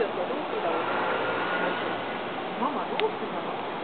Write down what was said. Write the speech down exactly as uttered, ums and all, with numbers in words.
ってどうするんだろうね。ママどうするんだろう。